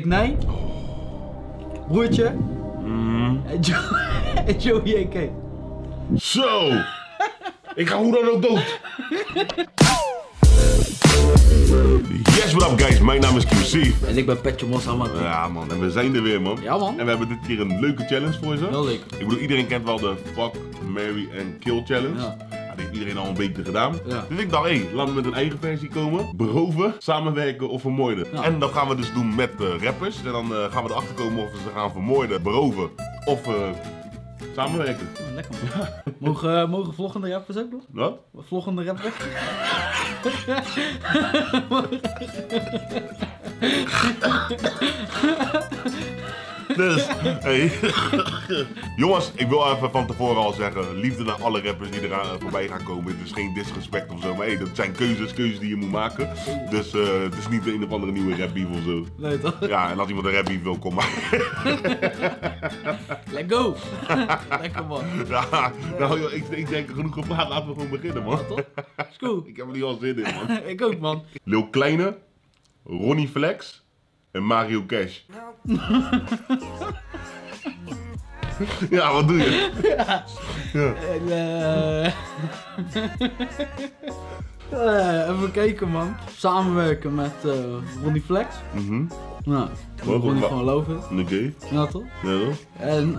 Nee. Broertje. En Joey AK. Zo! Ik ga hoe dan ook dood. Yes, what up guys, mijn naam is QC. En ik ben Petje Moshammer. Ja man, en we zijn er weer man. Ja man. En we hebben dit keer een leuke challenge voor je. Heel leuk. Ik bedoel, iedereen kent wel de Fuck, Marry en Kill challenge. Ja. Dat heeft iedereen al een beetje gedaan. Ja. Dus ik dacht, hé, laten we met een eigen versie komen. Beroven, samenwerken of vermoorden. Ja. En dat gaan we dus doen met rappers. En dan gaan we erachter komen of we ze gaan vermoorden, beroven of samenwerken. Oh, lekker man. Mogen vloggende rappers ook nog? Wat? Vloggende rappers? Dus, hey. Jongens, ik wil even van tevoren al zeggen, liefde naar alle rappers die eraan voorbij gaan komen. Het is geen disrespect of zo, maar hey, dat zijn keuzes die je moet maken. Dus het is niet een of andere nieuwe rap beef of zo. Nee toch? Ja, en als iemand een rap beef wil, kom maar. Let's go! Lekker man. Ja, nou joh, ik denk genoeg gepraat, laten we gewoon beginnen man. Ja, toch? Is cool. Ik heb er nu al zin in man. Ik ook man. Lil Kleine, Ronnie Flex en Mario Cash. Ja, wat doe je? Ja. Even kijken man. Samenwerken met Ronnie Flex. Nou, Ronnie van Geloven. Oké. Ja toch? Ja toch? En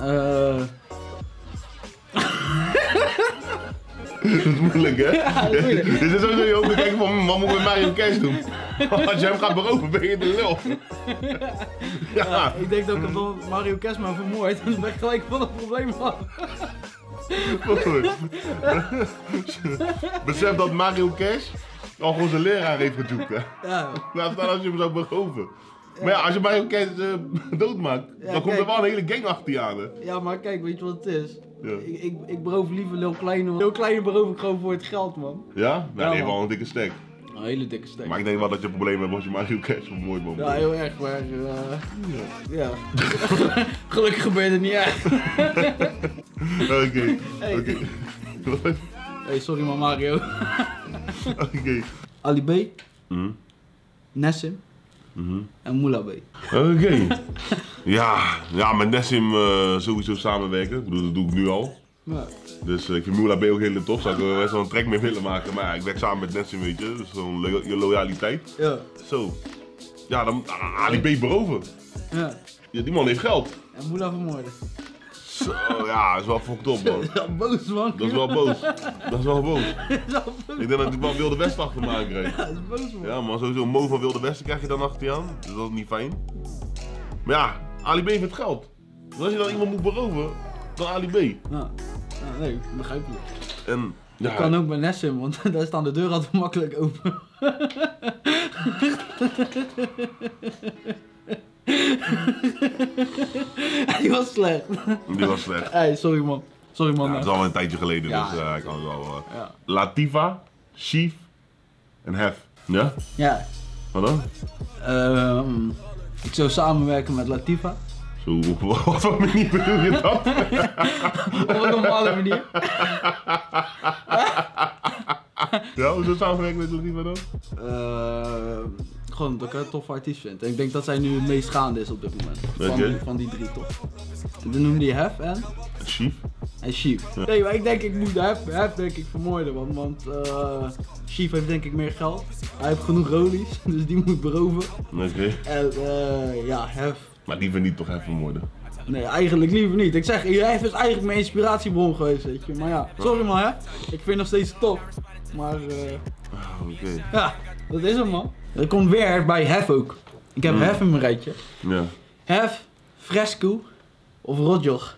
Dat is moeilijk hè? Ja, dat is moeilijk. Dit is sowieso je ook te kijken van wat moet ik met Mario Cash doen? Als je hem gaat beroven ben je de lul. ja, ik denk dat ik dan Mario Cash maar vermoord en dan ben ik gelijk van het probleem af. Besef dat Mario Cash al gewoon zijn leraar heeft gejoekt hè? Ja. Laat staan als je hem zou beroven. Maar ja, als je Mario Cash doodmaakt, Ja, dan komt er kijk. wel een hele gang achter je aan hè? Ja, maar kijk, weet je wat het is? Ja. Ik beroof liever Lil Kleine, man. Lil Kleine beroof ik gewoon voor het geld, man. Ja? Nou, die heeft man. wel een dikke stek. Een hele dikke steek. Maar ik denk wel dat je een probleem hebt als je Mario Cash vermoord man. Ja, heel erg, maar ja. Gelukkig gebeurt het niet echt. Oké. Hey. Oké. Hey, sorry man Mario. Oké. Ali B, Mhm. Nessim en Moula B. Oké. Ja, met Nessim sowieso samenwerken. Ik bedoel, dat doe ik nu al. Ja. Dus ik vind Moula B ook heel tof. Zou ik er best wel een track mee willen maken. Maar ja, ik werk samen met Nessim, weet je. Dus gewoon je loyaliteit. Ja. Zo. Ja, dan Ali B beroven. Ja. Ja, die man heeft geld. En Moula vermoorden. Zo, ja, dat is wel fucked up man. Ja, boos man. Dat is wel boos. Dat is wel boos. Dat is wel boos. Ik denk dat ik wel Wilde West achter me aan krijg. Ja, dat is boos man. Ja, maar sowieso een Mo van Wilde Westen krijg je dan achter je aan. Dus dat is niet fijn. Maar ja, Ali B heeft het geld. Dus als je dan iemand moet beroven, dan Ali B. Ja. Ja, nee, begrijpelijk. En ja, Dat kan ook bij Nessim, want daar staan de deuren altijd makkelijk open. Die was slecht. die was slecht. Hey, sorry man. Sorry man. Ja, dat is al een tijdje geleden, Ja. dus ik kan het wel. Ja. Latifa, Chief en Hef. Ja? Ja. Wat dan? Ik zou samenwerken met Latifa. Zo, op wat voor manier bedoel je dat? Op een normale manier. Ja, hoe zou samenwerken met Latifa dan? Gewoon dat ik haar een toffe artiest vind. En ik denk dat zij nu het meest gaande is op dit moment. Oké. Van die drie toch. En dan noemde je Hef en Chief? Chief. Ja. Nee, maar ik denk ik moet Hef denk ik vermoorden. Want Chief heeft denk ik meer geld. Hij heeft genoeg rolies, dus die moet beroven. Oké. En ja, Hef. Maar die vind ik toch even vermoorden. Nee, eigenlijk liever niet. Ik zeg, Hef is eigenlijk mijn inspiratiebron geweest, weet je. Maar ja, sorry man, hè. Ik vind nog steeds top. Maar Oké. ja, dat is hem man. Er komt weer bij Hef ook. Ik heb Hef in mijn rijtje. Ja. Hef, Fresco of Rotjoch.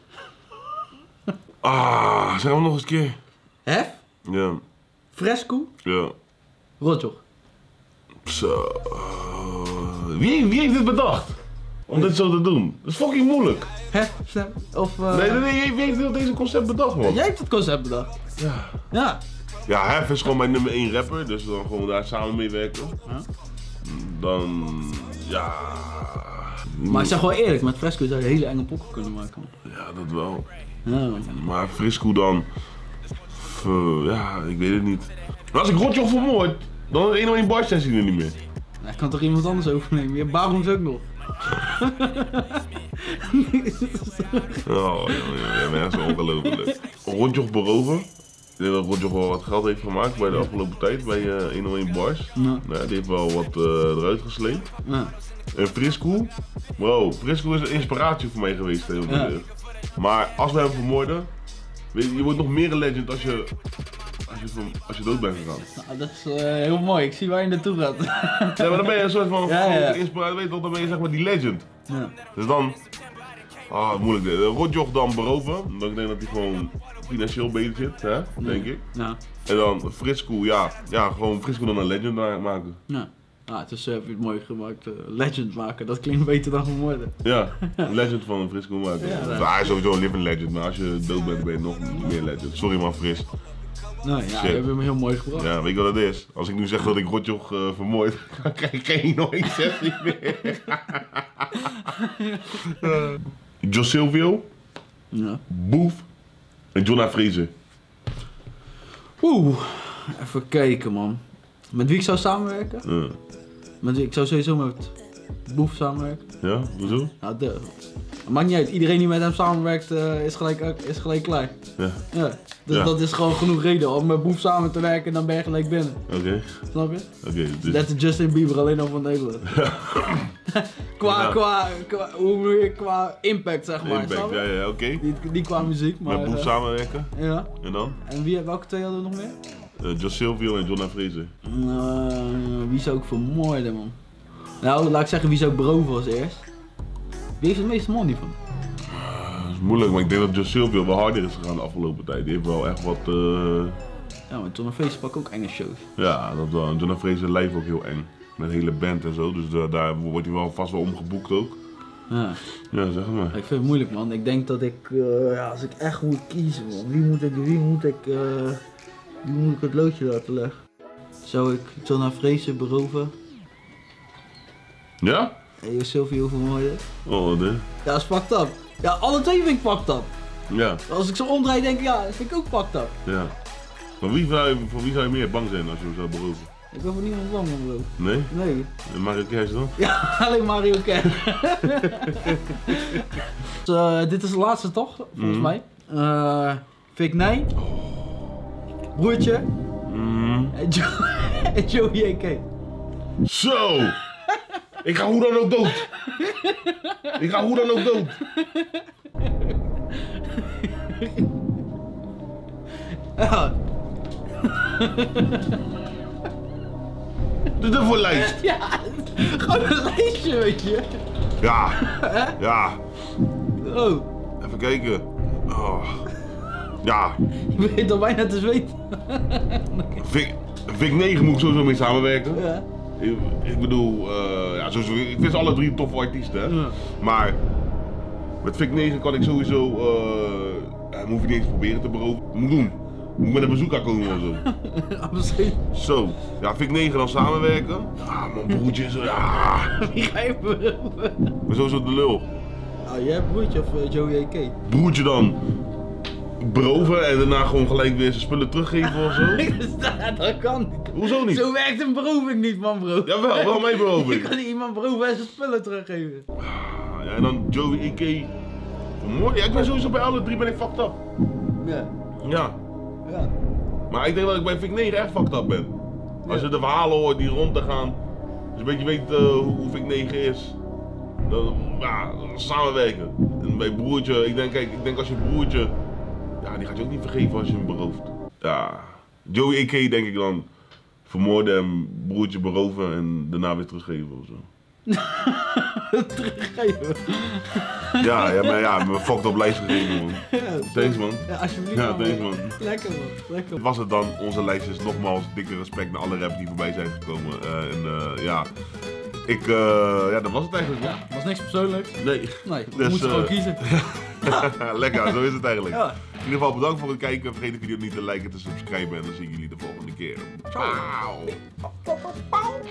Zeg hem nog eens een keer. Hef, Ja. Fresco, Ja. Rotjoch. Zo. Wie heeft dit bedacht? Om dit zo te doen? Dat is fucking moeilijk. Hef, snap. Of Nee, wie heeft deze concept bedacht, man? jij hebt het concept bedacht. Ja. Ja. Ja, Hef is gewoon mijn nummer 1 rapper, dus dan gewoon daar samen mee werken. Ja. Dan, ja... Maar ik zeg wel eerlijk, met Fresco zou je hele enge pokken kunnen maken. Ja, dat wel. Ja. Maar Frisco dan... ja, ik weet het niet. Maar als ik Rotjoch vermoord, dan is 101 bar sessie er niet meer. Ik kan toch iemand anders overnemen? Je hebt Barons ook nog. Oh, ja, mensen, ongelooflijk. Rondjoch beroven. Ik denk dat Rondjoch wel wat geld heeft gemaakt bij de afgelopen tijd bij 101 Bars. Ja. Nou, die heeft wel wat eruit gesleept. Ja. En Frisco, bro, Frisco is een inspiratie voor mij geweest. Heel Ja. Maar als we hem vermoorden, weet je wordt nog meer een legend als je dood bent gegaan. Nou, dat is heel mooi. Ik zie waar je naartoe gaat. Ja, maar dan ben je een soort van Ja. inspiratie, weet je, dan ben je zeg maar die legend. Ja. Dus dan, moeilijk dit. Rondjoch dan beroven, omdat ik denk dat hij gewoon financieel beter zit, hè, denk ik. Ja. En dan Frisco, ja, gewoon Frisco dan een legend maken. Ja. Ah, dus heb je het mooi gemaakt. Legend maken, dat klinkt beter dan vermoorden. Ja, een legend van een Frisco maken. Ja, dat- Hij is sowieso een living legend, maar als je dood bent, ben je nog meer legend. Sorry man, Fris. Nou ja, je hebt hem heel mooi gebracht. Ja, weet je wat het is? Als ik nu zeg dat ik Rondjoch vermoord, dan krijg ik geen nooit sessie meer. Jos Silvio, Ja. Boef en Jonna Fraser. Oeh, even kijken man. Met wie ik zou samenwerken? Ja. Met wie ik zou sowieso met Boef samenwerken. Ja, hoezo? Nou, maakt niet uit. Iedereen die met hem samenwerkt is gelijk klaar. Ja, Ja. Dus Ja. dat is gewoon genoeg reden om met Boef samen te werken en dan ben je gelijk binnen. oké. Snap je? Dus... Net de Justin Bieber alleen al van Nederland. Ja. Hoe bedoel je, qua impact zeg maar. Impact, snap je? ja, oké. Niet qua muziek, maar... Met Boef samenwerken. Ja. En dan? En welke twee hadden we nog meer? Jos Silvio en Jonna Fraser. Wie zou ik vermoorden, man? Nou, laat ik zeggen wie zou ik beroven als eerst. Wie heeft het meeste money van? Dat is moeilijk, maar ik denk dat Jos Silvio wel harder is gegaan de afgelopen tijd. Die heeft wel echt wat... Ja, maar John Face pak ook enge shows. Ja, dat wel. En Jonna Fraser live ook heel eng. Met een hele band en zo, dus daar wordt hij wel vast wel omgeboekt ook. Ja. Ja, zeg maar. Ik vind het moeilijk, man. Ik denk dat ik, als ik echt moet kiezen, man. Wie moet ik het loodje laten leggen? Zou ik Jonna Fraser beroven? Ja? En je Silvio vermoorden? Oh, nee. Ja, dat is fucked up. Ja, alle twee vind ik fucked up. Ja, Als ik zo omdraai, denk ik, ja, dat vind ik ook fucked up. ja. Maar voor wie zou je meer bang zijn als je hem zou beroven? Ik ben voor niemand bang, man, bro. Nee? Nee. En Mario Kart dan? Ja, alleen Mario Kart. Dus, dit is de laatste toch, volgens mij. Vic Nij. Broertje. En Joey AK. Zo! Ik ga hoe dan ook dood! Ik ga hoe dan ook dood! Ja. Wat is dat voor lijst? Ja, gewoon een lijstje, weet je. Ja, ja. Oh, Even kijken. Oh. Ja, je begint al bijna te zweten. Vic 9 moet ik sowieso mee samenwerken. Ja. Ik bedoel, ja, sowieso, ik vind ze alle drie toffe artiesten, hè. Ja. Maar met Vic 9 kan ik sowieso, hoef je niet eens proberen te beroven. Moet doen. Moet met een bezoeker komen of zo. Ja, misschien. Zo, ja, Vic 9 dan samenwerken. Ja, mijn broertje is, ja, Wie ga je beroven? ik ben sowieso de lul. Oh, jij hebt broertje of Joey AK? Broertje dan beroven en daarna gewoon gelijk weer zijn spullen teruggeven of zo. Dat kan niet. Hoezo niet? Zo werkt een beroving niet, man, bro. Jawel, wel mee Je beroven. kan niet iemand beroven en zijn spullen teruggeven. Ja, en dan Joey AK. Mooi, ja, ik ben sowieso bij alle drie ben ik fucked up. Ja. Ja. Ja. Maar ik denk dat ik bij Vic 9 echt fucked up ben. Als je de verhalen hoort die rond te gaan, dus een beetje weet hoe Vic 9 is, dan ja, samenwerken. En bij broertje, ik denk als je broertje, ja, die gaat je ook niet vergeven als je hem berooft. Ja, Joey AK denk ik dan vermoorden en broertje beroven en daarna weer teruggeven of zo. Teruggeven. Ja, maar ja, me fucked up lijst gegeven man. Thanks man. Ja, alsjeblieft. Ja, man. thanks man. Lekker, man. Lekker. Dit was het dan, onze lijstjes. Nogmaals, dikke respect naar alle rappers die voorbij zijn gekomen. Ja, dat was het eigenlijk. Ja, was niks persoonlijks. Nee. Nee, we Dus, moeten gewoon kiezen. Lekker, zo is het eigenlijk. Ja. In ieder geval bedankt voor het kijken. Vergeet de video niet te liken en te subscriben. En dan zie ik jullie de volgende keer. Ciao.